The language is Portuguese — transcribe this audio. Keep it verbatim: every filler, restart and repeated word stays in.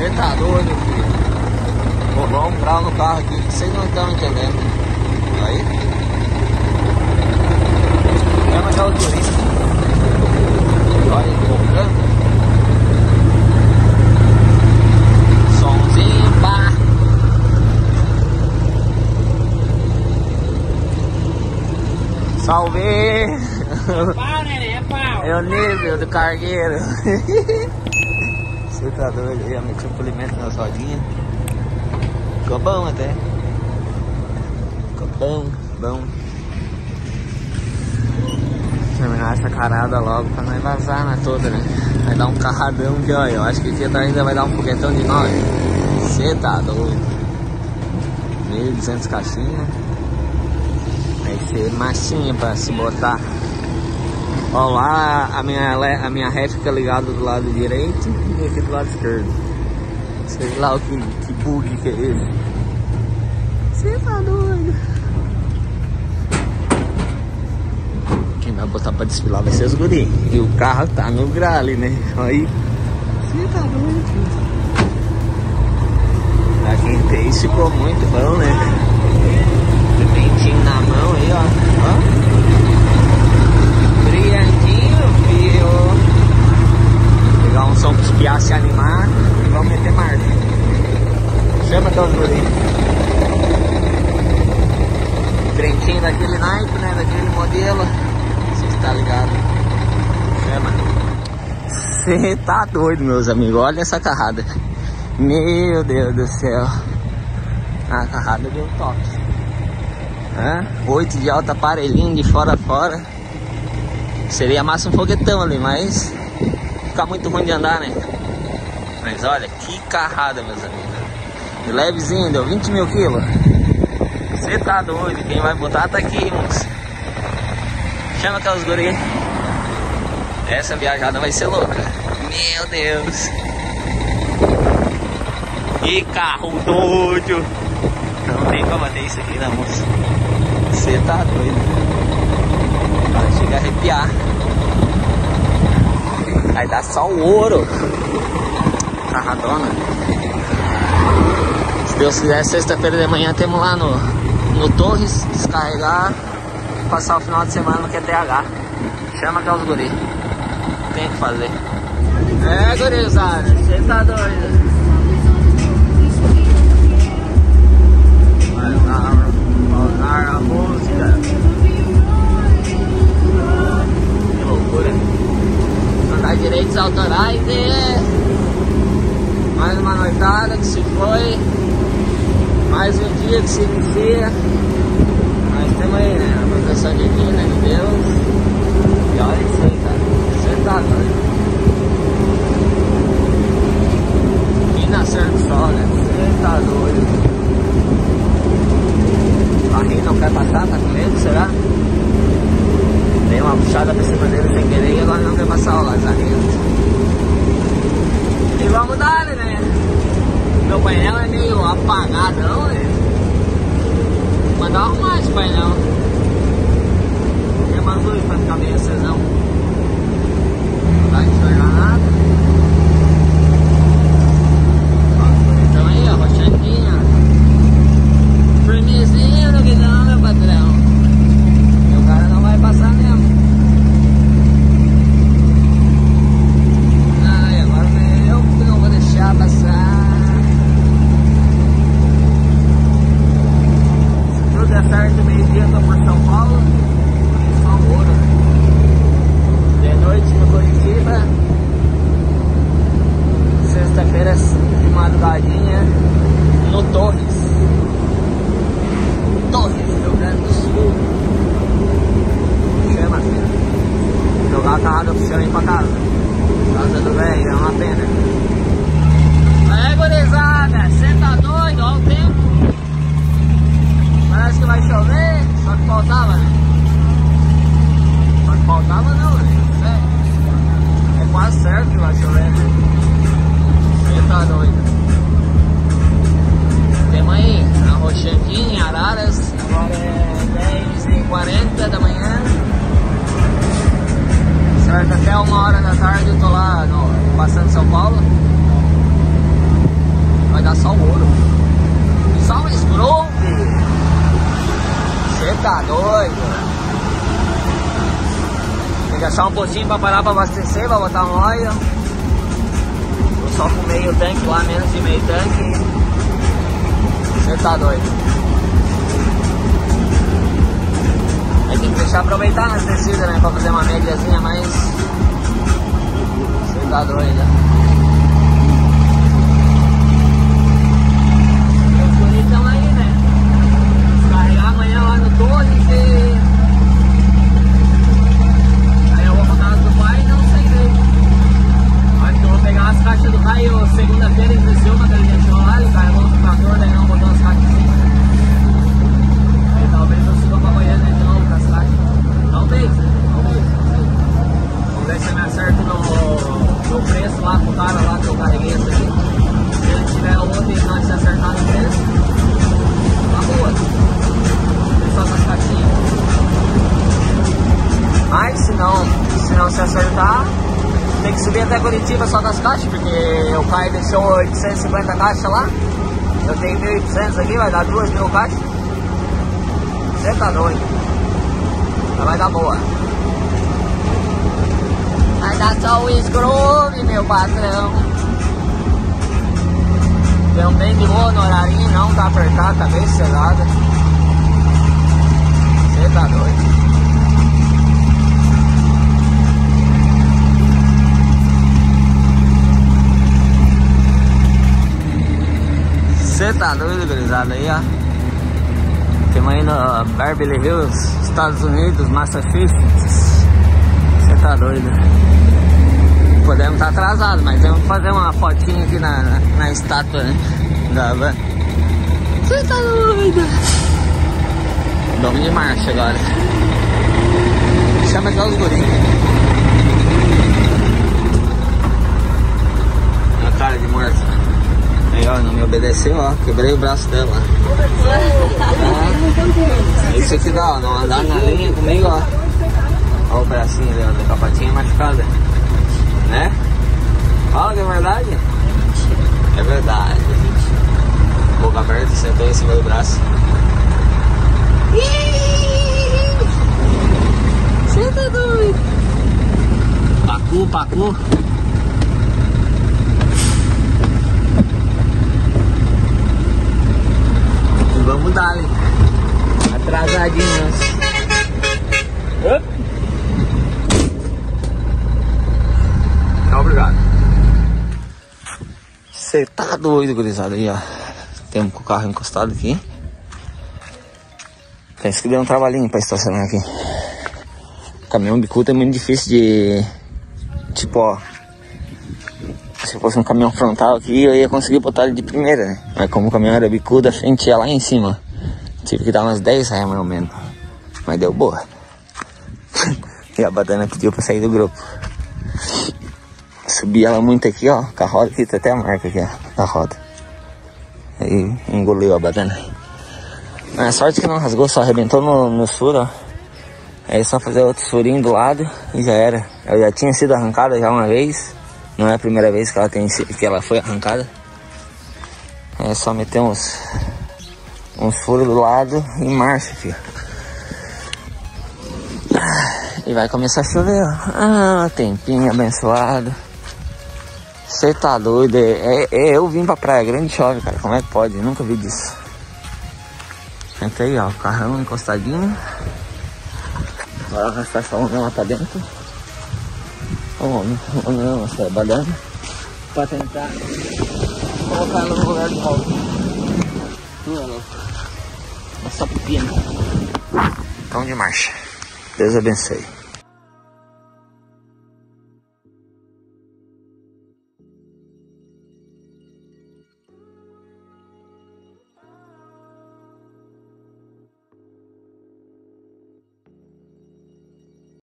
Você tá doido, filho? Vou dar um grau no carro aqui que vocês não estão entendendo. Aí. Chama já o turista. Olha ele tocando. Somzinho, pá. Salve! Pau, né? É pau. É o nível do cargueiro. Você tá doido? Eu ia meter um polimento nas rodinhas. Ficou bom até. Ficou bom, bom. Terminar essa carada logo pra não vazar na toda, né? Vai dar um carradão de óleo. Eu acho que aqui atrás ainda vai dar um foguetão de nós. Você tá doido? mil e duzentas caixinhas. Vai ser massinha pra se botar. Ó lá, a minha, a minha ré fica ligada do lado direito e aqui do lado esquerdo. Sei lá o que, que bug que é esse. Você tá doido? Quem vai botar pra desfilar vai ser os guri. E o carro tá no grale, né? Aí. Você tá doido? Pra quem fez ficou muito bom, né? Pimentinho na mão aí, ó. Ó. Brilhantinho, filho. Pegar um som pra espiar, se animar. E vamos meter marcha. Chama todos os guri. Trentinho daquele naipe, né? Daquele modelo. Você está ligado? Chama. Você tá doido, meus amigos. Olha essa carrada. Meu Deus do céu. A carrada deu top. Hã? Oito de alta, aparelhinho de fora a fora. Seria massa um foguetão ali, mas fica muito ruim de andar, né? Mas olha, que carrada, meus amigos. E levezinho, deu vinte mil quilos. Você tá doido, quem vai botar tá aqui, moço. Chama aquelas guri. Essa viajada vai ser louca. Meu Deus. Que carro doido. Não tem como bater isso aqui, não, moço. Você tá doido. Chega a arrepiar. Vai dar só o ouro. Carradona. Se Deus quiser, sexta-feira de manhã temos lá no, no Torres. Descarregar. Passar o final de semana no Q T H. Chama aqueles guri. Tem que fazer. É, gurizada. Você tá doido. Vai pausar a música. Que loucura. Andar direitos autorais e mais uma noitada que se foi. Mais um dia que se inicia. Nós temos aí, né? A proteção divina de Deus. E olha isso aí, cara. Você tá doido. E nascer do sol, né? Você tá doido. O carrinho não quer passar, tá com medo, será? Dei uma puxada pra cima dele sem querer e agora não quer passar o lazarento. E vamos dar, né? Meu painel é meio apagadão, né? Vou mandar arrumar esse painel. Tem uma luz pra ficar meio acesão. Não vai enxergar nada. Então aí, ó, rochadinha. Firmezinho no guidão, meu patrão. E o cara não vai passar mesmo. Ai, agora eu que não vou deixar passar. Se tudo é certo, meio-dia tô por São Paulo. Só ouro. De noite no Curitiba. Sexta-feira de madrugadinha no Torres. Torres, Rio Grande do Sul. Chama, filho. Jogar a carrada pro senhor ir pra casa. Casa do velho, é uma pena. É, gurizada, cê tá doido, olha o tempo. Parece que vai chover, só que faltava, né? Só que faltava não, né? É quase certo que vai chover, né? Cê tá doido. Temos aí a Roxandinha, em Araras. Agora é dez e quarenta da manhã. Certo, até uma hora da tarde eu tô lá no, passando São Paulo. achar um postinho pra parar pra abastecer, pra botar um óleo. Tô só com meio tanque lá, menos de meio tanque. Você tá doido. Aí tem que deixar aproveitar nas descidas, né? Pra fazer uma médiazinha, mas... Você tá doido. Então aí, né? Carregar amanhã lá no Torres e... Aí eu vou pra casa do pai e não sei dele. Acho que eu vou pegar as caixas do Caio segunda-feira, ele desceu uma que deixou lá, ele carregou no trator, daí não botou as caixas em cima. Aí talvez eu suba pra amanhã né, de novo com as caixas. Talvez, talvez, talvez. Vamos ver se eu me acerto no, no preço lá com o cara lá que eu carreguei esse aqui. Se ele tiver outro e nós se acertar no preço, tá boa. Só com as caixinhas. Mas se não, se não se acertar, tem que subir até Curitiba só das caixas, porque o Caio deixou oitocentos e cinquenta caixas lá. Eu tenho mil e oitocentos aqui, vai dar duas mil caixas. Você tá doido. Mas vai dar boa. Vai dar só o escrove, meu patrão. Deu bem de boa no horarinho, não tá apertado, tá bem selada. Você tá doido. Você tá doido, gurizada, aí, ó. Temos aí no Beverly Hills, Estados Unidos, Massachusetts. Você tá doido. Podemos estar atrasados, mas vamos fazer uma fotinha aqui na, na, na estátua, né? Da van. Você tá doido. Vamos de marcha agora. Chama aqui os guris. A cara de morto. Aí, ó, não me obedeceu, ó. Quebrei o braço dela. É. Isso aqui dá, ó. Não andar na linha comigo, ó. Ó o bracinho dela, da capatinha machucada. Né? Fala que é verdade? É verdade. Boca aberta, sentou em cima do braço. Você tá doido? Pacu, pacu. E vamos dar, hein? Atrasadinhos. Obrigado. Você tá doido, gurizada. Aí, ó. Temos com o carro encostado aqui. Pensa que deu um trabalhinho pra estacionar aqui. Caminhão bicudo é muito difícil de... Tipo, ó. Se fosse um caminhão frontal aqui, eu ia conseguir botar ele de primeira, né? Mas como o caminhão era bicudo, a frente ia lá em cima. Tive que dar umas dez reais mais ou menos. Mas deu boa. E a Badana pediu pra sair do grupo. Subi ela muito aqui, ó. Com a roda aqui, tá até a marca aqui, ó. Da roda. Aí engoliu a Badana. A sorte que não rasgou, só arrebentou no, no furo, ó. Aí só fazer outro furinho do lado e já era. Ela já tinha sido arrancada já uma vez. Não é a primeira vez que ela, tem, que ela foi arrancada. É só meter uns, uns furos do lado e marcha, filho. E vai começar a chover, ó. Ah, tempinho abençoado. Você tá doido? É, é, eu vim pra Praia Grande e chove, cara. Como é que pode? Eu nunca vi disso. Entra aí, ó. O carrão encostadinho. Agora arrastar essa onda lá pra dentro. Vamos, vamos, vamos, trabalhando. Pra tentar colocar ela no lugar de volta. Não é louco. É só pepino. Então de marcha. Deus abençoe.